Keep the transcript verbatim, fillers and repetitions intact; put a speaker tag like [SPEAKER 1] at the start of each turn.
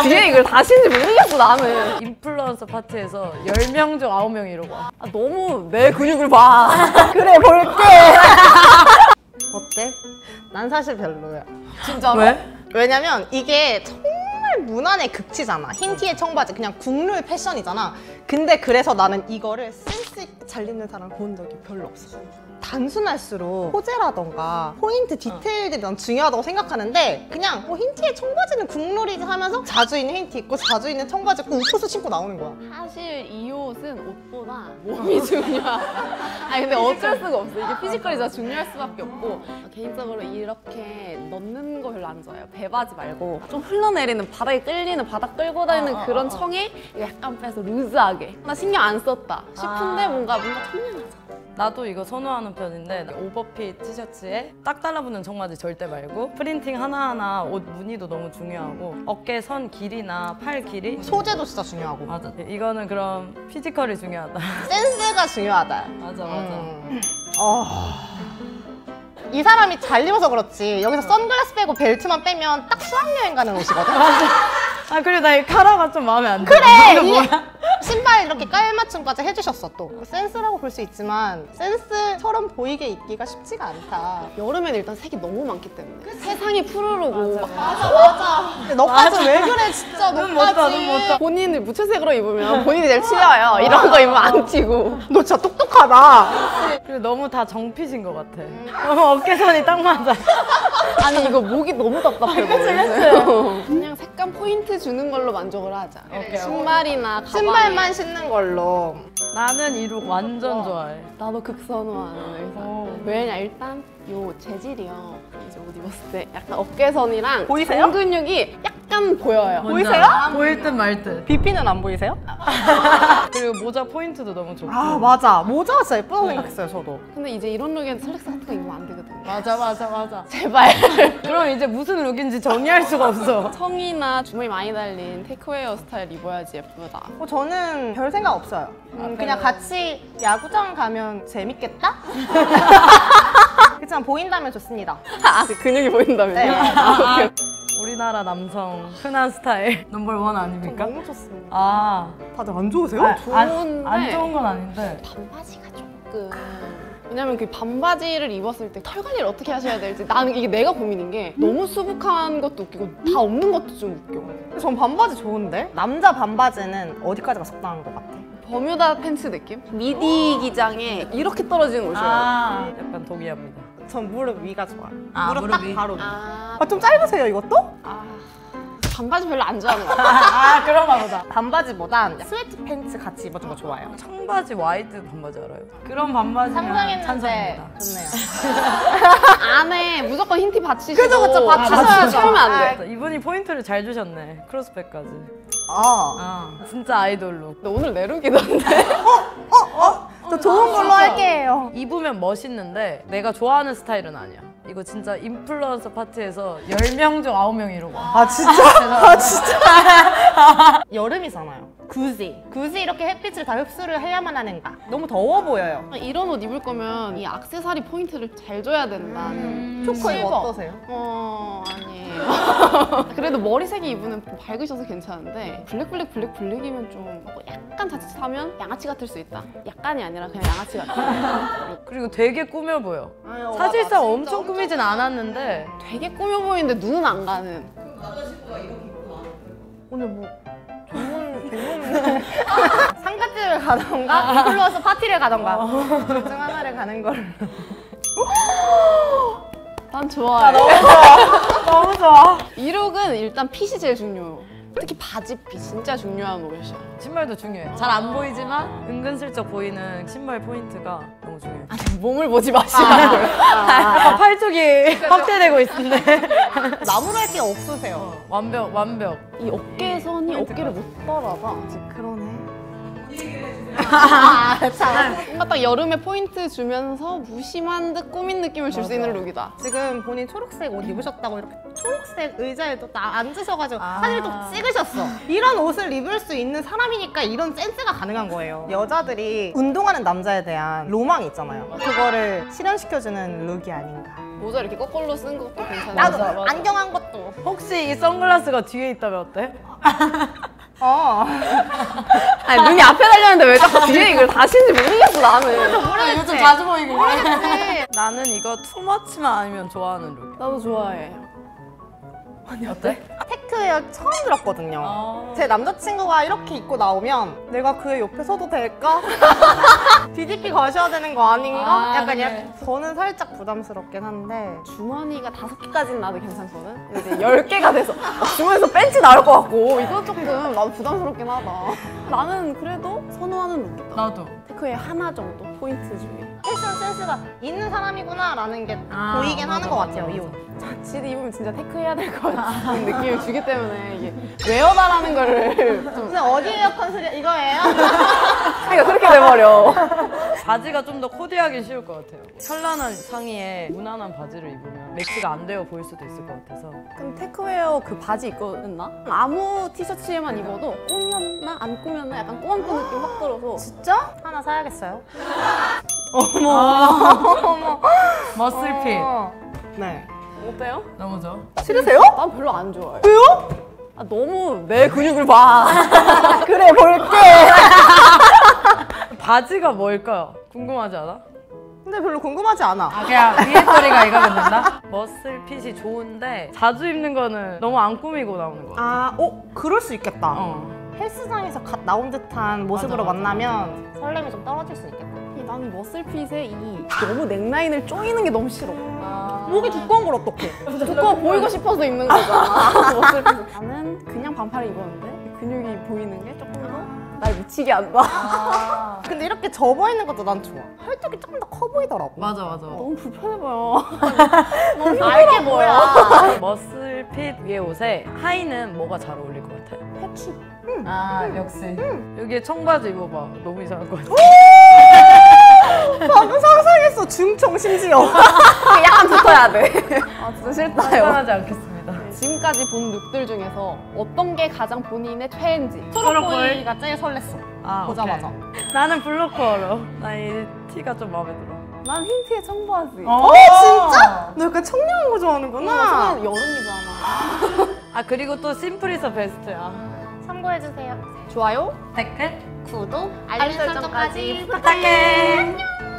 [SPEAKER 1] 뒤에 이걸 다시인지 모르겠어 나는. 인플루언서 파티에서 열 명 중 아홉 명이 이러고 와. 아, 너무 내 근육을 봐.
[SPEAKER 2] 그래 볼게. 어때? 난 사실 별로야.
[SPEAKER 1] 진짜로?
[SPEAKER 2] 왜? 왜냐면 이게 정말 무난의 극치잖아. 흰 티에 청바지 그냥 국룰 패션이잖아. 근데 그래서 나는 이거를 센스 있게 잘 입는 사람을 본 적이 별로 없어. 단순할수록 소재라던가 포인트 디테일들이 난 중요하다고 생각하는데 그냥 뭐 흰 티에 청바지는 국룰이지 하면서 자주 있는 흰 티 입고 자주 있는 청바지 입고 우프스 신고 나오는 거야.
[SPEAKER 1] 사실 이 옷은 옷보다 몸이 중요하. 아니 근데 어쩔 수가 없어. 이게 피지컬이 진짜 중요할 수밖에 없고 개인적으로 이렇게 넣는 거 별로 안 좋아해요. 배바지 말고 좀 흘러내리는 바닥에 끌리는 바닥 끌고 다니는 아, 그런 아, 아. 청에 약간 빼서 루즈하게 나 신경 안 썼다 싶은데 아. 뭔가 뭔가 청량하잖아. 나도 이거 선호하는 편인데 오버핏 티셔츠에 딱 달라붙는 청바지 절대 말고 프린팅 하나하나 옷 무늬도 너무 중요하고 어깨 선 길이나 팔 길이
[SPEAKER 2] 소재도 진짜 중요하고.
[SPEAKER 1] 맞아. 이거는 그럼 피지컬이 중요하다.
[SPEAKER 2] 센스가 중요하다.
[SPEAKER 1] 맞아 맞아.
[SPEAKER 2] 음. 어... 이 사람이 잘 입어서 그렇지 여기서 선글라스 빼고 벨트만 빼면 딱 수학여행 가는 옷이거든.
[SPEAKER 1] 아 그래 나 이 카라가 좀 마음에 안
[SPEAKER 2] 들어. 그래! 이 신발 이렇게 깔맞춤까지 해주셨어 또. 센스라고 볼 수 있지만 센스처럼 보이게 입기가 쉽지가 않다.
[SPEAKER 1] 여름에는 일단 색이 너무 많기 때문에 그치? 세상이 푸르르고
[SPEAKER 2] 맞아 맞아, 맞아. 너까지 맞아. 왜 그래 진짜 너까지.
[SPEAKER 1] 멋져, 멋져. 본인을 무채색으로 입으면 본인이 제일 튀어요. 이런 거 입으면 안 튀고.
[SPEAKER 2] 너 진짜 똑똑하다.
[SPEAKER 1] 그리고 너무 다 정핏인 것 같아. 너무 어깨선이 딱 맞아. 아니 이거 목이 너무 답답해 보여. 그냥 색감 포인트 주는 걸로 만족을 하자. 오케이, 신발이나 가방.
[SPEAKER 2] 신발만 신는 걸로.
[SPEAKER 1] 나는 이 룩 완전 좋아해. 나도 극선호하는 의상. 왜냐 일단 요 재질이요. 이제 옷 입었을 때 약간 어깨선이랑
[SPEAKER 2] 보이세요?
[SPEAKER 1] 등 근육이 약간 보여요.
[SPEAKER 2] 보이세요?
[SPEAKER 1] 보일 듯 말 듯.
[SPEAKER 2] 비피는 안 보이세요?
[SPEAKER 1] 그리고 모자 포인트도 너무 좋고.
[SPEAKER 2] 아 맞아. 모자가 진짜 예쁘다고 생각했어요 저도.
[SPEAKER 1] 근데 이제 이런 룩에는 슬랙스 같은 거 입으면 안 되거든. 맞아 맞아 맞아. 제발. 그럼 이제 무슨 룩인지 정리할 수가 없어. 청이나 주머니 많이 달린 테이크웨어 스타일 입어야지 예쁘다.
[SPEAKER 2] 어, 저는 별 생각 없어요. 음, 그냥 같이 야구장 가면 재밌겠다? 그렇지만 보인다면 좋습니다.
[SPEAKER 1] 아, 그 근육이 보인다면요?
[SPEAKER 2] 네.
[SPEAKER 1] 아, 오케이. 우리나라 남성 흔한 스타일 넘버원 아닙니까?
[SPEAKER 2] 너무 좋습니다.
[SPEAKER 1] 아,
[SPEAKER 2] 다들 안 좋으세요?
[SPEAKER 1] 아,
[SPEAKER 2] 좋은데
[SPEAKER 1] 안, 안 좋은 건 아닌데
[SPEAKER 3] 반바지가 조금
[SPEAKER 1] 왜냐면 그 반바지를 입었을 때 털 관리를 어떻게 하셔야 될지 나는 이게 내가 고민인 게 너무 수북한 것도 웃기고 다 없는 것도 좀 웃겨.
[SPEAKER 2] 전 반바지 좋은데? 남자 반바지는 어디까지가 적당한 것 같아?
[SPEAKER 1] 버뮤다 팬츠 느낌? 미디 기장에 이렇게 떨어지는 옷이에요. 아, 약간 동의합니다.
[SPEAKER 2] 전 무릎 위가 좋아요.
[SPEAKER 1] 아,
[SPEAKER 2] 무릎,
[SPEAKER 1] 무릎
[SPEAKER 2] 딱
[SPEAKER 1] 위?
[SPEAKER 2] 바로 위.
[SPEAKER 1] 아,
[SPEAKER 2] 아, 좀 짧으세요 이것도?
[SPEAKER 1] 아, 반바지 별로 안 좋아하는 것 같아. 아, 그런가 보다.
[SPEAKER 2] 반바지보단 스웨트 팬츠 같이 입어준 거 좋아해요.
[SPEAKER 1] 청바지 와이드 반바지 알아요? 그런 반바지
[SPEAKER 2] 상상했는데
[SPEAKER 1] 찬성입니다.
[SPEAKER 2] 좋네요.
[SPEAKER 1] 안에 무조건 흰 티 받치시고
[SPEAKER 2] 그죠, 그죠. 받치셔야죠.
[SPEAKER 1] 채우면 안
[SPEAKER 2] 아,
[SPEAKER 1] 돼. 이분이 포인트를 잘 주셨네. 크로스백까지.
[SPEAKER 2] 아,
[SPEAKER 1] 아, 진짜 아이돌 룩. 너 오늘 내 룩이던데?
[SPEAKER 2] 어? 어? 저 좋은 걸로 할게요.
[SPEAKER 1] 입으면 멋있는데 내가 좋아하는 스타일은 아니야. 이거 진짜 인플루언서 파티에서 열 명 중 아홉 명이 이러고 와.
[SPEAKER 2] 아 진짜? 아 진짜? 여름이잖아요. 굳이 굳이 이렇게 햇빛을 다 흡수를 해야만 하는가? 너무 더워 보여요.
[SPEAKER 1] 이런 옷 입을 거면 이 액세서리 포인트를 잘 줘야 된다.
[SPEAKER 2] 음, 초코 이거 어떠세요?
[SPEAKER 1] 어 아니에요. 그래도 머리색이 입으면 밝으셔서 괜찮은데 블랙 블랙 블랙 블랙이면 좀 약간 자칫하면 양아치 같을 수 있다. 약간이 아니라 그냥 양아치 같아. 그리고 되게 꾸며 보여.
[SPEAKER 2] 아유,
[SPEAKER 1] 사실상
[SPEAKER 2] 맞아,
[SPEAKER 1] 엄청 꾸미진 않았는데 되게 꾸며 보이는데 눈은 안 가는.
[SPEAKER 2] 오늘 뭐 좋은 좋은 상가집을 가던가 인플루언서 파티를 가던가 둘 중 하나를 가는 걸로.
[SPEAKER 1] 난 좋아해.
[SPEAKER 2] 너무 좋아. 너무 좋아.
[SPEAKER 1] 이 룩은 일단 핏이 제일 중요해요. 특히 바지핏 진짜 중요한 옷이야. 신발도 중요해. 잘 안 보이지만 은근슬쩍 보이는 신발 포인트가 너무 중요해. 아니 몸을 보지 마시라고요. 아, 팔 쪽이 확대되고 있는데
[SPEAKER 2] 나무랄 게 없으세요.
[SPEAKER 1] 어, 완벽 완벽. 이 어깨선이 어깨를 못 따라가.
[SPEAKER 2] 그러네.
[SPEAKER 1] 아, 참. 뭔가 딱 여름에 포인트 주면서 무심한 듯 꾸민 느낌을 줄 수 있는 룩이다.
[SPEAKER 2] 지금 본인 초록색 옷 입으셨다고 이렇게 초록색 의자에도 딱 앉으셔가지고
[SPEAKER 1] 아.
[SPEAKER 2] 사진을 또 찍으셨어. 이런 옷을 입을 수 있는 사람이니까 이런 센스가 가능한 거예요. 여자들이 운동하는 남자에 대한 로망이 있잖아요. 그거를 실현시켜주는 룩이 아닌가.
[SPEAKER 1] 모자 이렇게 거꾸로 쓴 것도 괜찮아.
[SPEAKER 2] 나도
[SPEAKER 3] 맞아, 맞아.
[SPEAKER 2] 안경 한 것도.
[SPEAKER 3] 혹시 이 선글라스가 뒤에 있다면 어때?
[SPEAKER 2] 어.
[SPEAKER 1] 아니 눈이 앞에 달렸는데 왜 자꾸 뒤에 이걸 다시는지 모르겠어 나는.
[SPEAKER 3] 아, 요즘 자주 보이길래.
[SPEAKER 2] 모르겠지.
[SPEAKER 3] 나는 이거 투머치만 아니면 좋아하는 룩.
[SPEAKER 1] 나도 좋아해.
[SPEAKER 3] 어때?
[SPEAKER 2] 테크웨어 처음 들었거든요.
[SPEAKER 3] 아.
[SPEAKER 2] 제 남자친구가 이렇게 입고 나오면 내가 그의 옆에 서도 될까? 뒤집기 가셔야 되는 거 아닌가?
[SPEAKER 3] 아,
[SPEAKER 2] 약간
[SPEAKER 3] 그래.
[SPEAKER 2] 이렇게 저는 살짝 부담스럽긴 한데
[SPEAKER 1] 주머니가 다섯 개까지는 나도 괜찮거든? 근데 이제 열 개가 돼서 막 주머니에서 벤치 나올 것 같고 이거 조금 나도 부담스럽긴 하다. 나는 그래도 선호하는 룩이다.
[SPEAKER 3] 나도.
[SPEAKER 1] 테크웨어 하나 정도 포인트 중에.
[SPEAKER 2] 패션 센스가 있는 사람이구나 라는 게
[SPEAKER 3] 아,
[SPEAKER 2] 보이긴
[SPEAKER 3] 맞아,
[SPEAKER 2] 하는 것
[SPEAKER 3] 맞아,
[SPEAKER 2] 같아요, 이
[SPEAKER 3] 맞아.
[SPEAKER 2] 옷.
[SPEAKER 1] 자칫 입으면 진짜 테크해야 될 것 같은 느낌을 주기 때문에 이게 웨어다라는 거를 좀
[SPEAKER 2] 근데 어디에요 컨셉이 이거예요?
[SPEAKER 1] 그러니까 그렇게 돼버려.
[SPEAKER 3] 바지가 좀 더 코디하기 쉬울 것 같아요. 현란한 상의에 무난한 바지를 입으면 매치가 안 되어 보일 수도 있을 것 같아서.
[SPEAKER 1] 그럼 테크웨어 그 바지 입고 있나? 아무 티셔츠에만 입어도 꾸몄나? 안 꾸몄나? 약간 꾸안꾸 느낌 확 들어서
[SPEAKER 2] 진짜? 하나 사야겠어요.
[SPEAKER 3] 어머. 머슬핏.
[SPEAKER 2] 어. 네.
[SPEAKER 1] 어때요?
[SPEAKER 3] 너무 좋아.
[SPEAKER 2] 싫으세요?
[SPEAKER 1] 난 별로 안 좋아해.
[SPEAKER 2] 왜요?
[SPEAKER 1] 아, 너무 내 근육을 봐.
[SPEAKER 2] 그래 볼게.
[SPEAKER 3] 바지가 뭘까요? 궁금하지 않아?
[SPEAKER 2] 근데 별로 궁금하지 않아.
[SPEAKER 3] 아 그냥 위에 소리가 이거면 된다? 머슬핏이 좋은데 자주 입는 거는 너무 안 꾸미고 나오는 거 같아.
[SPEAKER 2] 아, 어? 그럴 수 있겠다.
[SPEAKER 3] 어.
[SPEAKER 2] 헬스장에서 갓 나온 듯한 모습으로
[SPEAKER 3] 맞아, 맞아,
[SPEAKER 2] 만나면 설렘이 좀 떨어질 수 있겠다.
[SPEAKER 1] 나는 머슬핏에 이 너무 넥라인을 쪼이는 게 너무 싫어.
[SPEAKER 2] 목이 두꺼운 걸 어떡해?
[SPEAKER 1] 두꺼워 보이고 싶어서 입는 거잖아. 머슬핏은. 나는 그냥 반팔을 입었는데 근육이 보이는 게 조금 더 날 미치게 한다.
[SPEAKER 3] 아.
[SPEAKER 2] 근데 이렇게 접어 있는 것도 난 좋아. 팔뚝이 조금 더 커 보이더라고.
[SPEAKER 3] 맞아 맞아.
[SPEAKER 1] 너무 불편해 보여.
[SPEAKER 2] 너무 알게 뭐야.
[SPEAKER 3] 머슬핏 위에 옷에 하의는 뭐가 잘 어울릴 것 같아?
[SPEAKER 2] 패치.
[SPEAKER 3] 아 역시. 여기에 청바지 입어봐. 너무 이상할 것 같아.
[SPEAKER 2] 방금 상상했어. 중청 심지어.
[SPEAKER 1] 약간 붙어야 돼. 아 진짜 싫다요.
[SPEAKER 3] 상관하지 않겠습니다.
[SPEAKER 1] 지금까지 본 룩들 중에서 어떤 게 가장 본인의 최애인지.
[SPEAKER 2] 초록보이가 제일 설렜어.
[SPEAKER 3] 아,
[SPEAKER 2] 보자마자.
[SPEAKER 3] 오케이. 나는 블루컬러. 나 이 티가 좀 마음에 들어.
[SPEAKER 1] 난 흰티에 청바지.
[SPEAKER 2] 어, 진짜? 너 약간 청량한 거 좋아하는구나.
[SPEAKER 1] 지금 여름이잖아.
[SPEAKER 3] 아 그리고 또 심플이서 베스트야.
[SPEAKER 2] 참고해주세요.
[SPEAKER 1] 좋아요?
[SPEAKER 3] 댓글
[SPEAKER 2] 구독,
[SPEAKER 1] 알림 설정까지
[SPEAKER 3] 부탁해.